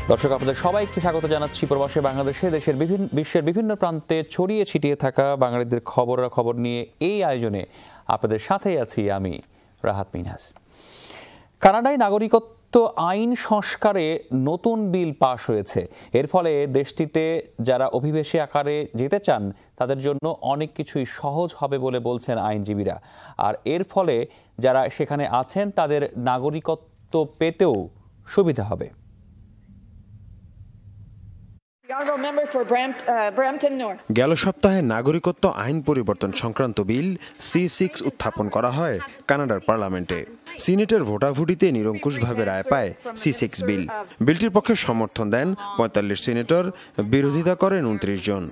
দর্শক, আপনাদের সবাইকে স্বাগত জানাচ্ছি প্রবাসী বাংলাদেশে বিশ্বের বিভিন্ন প্রান্তে ছড়িয়ে ছিটিয়ে থাকা বাঙালিদের খবর নিয়ে এই আয়োজনে আপনাদের সাথেই আছি আমি রাহাত মিনহাজ। কানাডায় নাগরিকত্ব আইন সংস্কারে নতুন বিল পাশ হয়েছে। এর ফলে দেশটিতে যারা অভিবাসী আকারে যেতে চান তাদের জন্য অনেক কিছুই সহজ হবে বলে বলছেন আইনজীবীরা। আর এর ফলে যারা সেখানে আছেন তাদের নাগরিকত্ব পেতেও সুবিধা হবে। গেল সপ্তাহে নাগরিকত্ব আইন পরিবর্তন সংক্রান্ত বিল C6 উত্থাপন করা হয় কানাডার পার্লামেন্টে। সিনেটের ভোটাভুটিতে নিরঙ্কুশভাবে রায় পায় C6 বিল। বিলটির পক্ষে সমর্থন দেন ৪৫ সিনেটর, বিরোধিতা করেন ২৯ জন।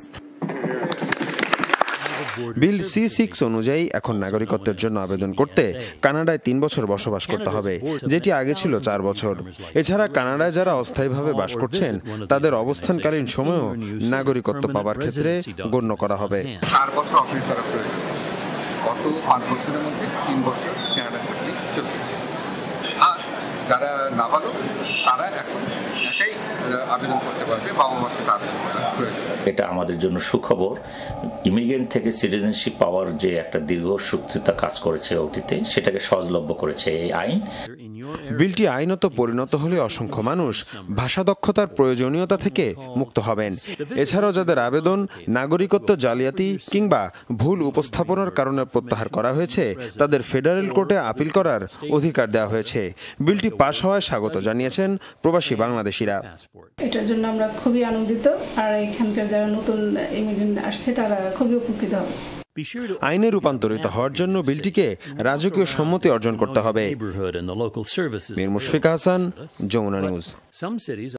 বিল C6 অনুযায়ী এখন নাগরিকত্বের জন্য আবেদন করতে কানাডায় ৩ বছর বসবাস করতে হবে, যেটি আগে ছিল ৪ বছর। এছাড়া কানাডায় যারা অস্থায়ীভাবে বাস করছেন তাদের অবস্থানকালীন সময়ও নাগরিকত্ব পাওয়ার ক্ষেত্রে গণ্য করা হবে। ৪ বছর অপেক্ষা করা প্রয়োজন। গত ৫ বছরের মধ্যে ৩ বছর কানাডা থাকলে চলবে। আর যারা নাবালক তারা এখন একাই আবেদন করতে পারবে, বাবা মার সাথে আবেদন করার প্রয়োজন। এটা আমাদের জন্য সুখবর। ইমিগ্রেন্ট থেকে সিটিজেনশিপ পাওয়ার যে একটা দীর্ঘ সূত্রিতা কাজ করেছে অতীতে, সেটাকে সহজলভ্য করেছে এই আইন। বিলটি আইনত পরিণত হলে অসংখ্য মানুষ ভাষা দক্ষতার প্রয়োজনীয়তা থেকে মুক্ত হবেন। এছাড়াও যাদের আবেদন নাগরিকত্ব জালিয়াতি কিংবা ভুল উপস্থাপনার কারণে প্রত্যাহার করা হয়েছে তাদের ফেডারেল কোর্টে আপিল করার অধিকার দেওয়া হয়েছে। বিলটি পাশ হওয়ায় স্বাগত জানিয়েছেন প্রবাসী বাংলাদেশিরা। এটার জন্য আমরা খুবই আনন্দিত, আর এখানকার যারা নতুন ইমিগ্রেন্ট আসছে তারা খুবই উপকৃত হবে। আইনে রূপান্তরিত হওয়ার জন্য বিলটিকে রাজকীয় সম্মতি অর্জন করতে হবে। মীর মুশফিক হাসান, যমুনা নিউজ।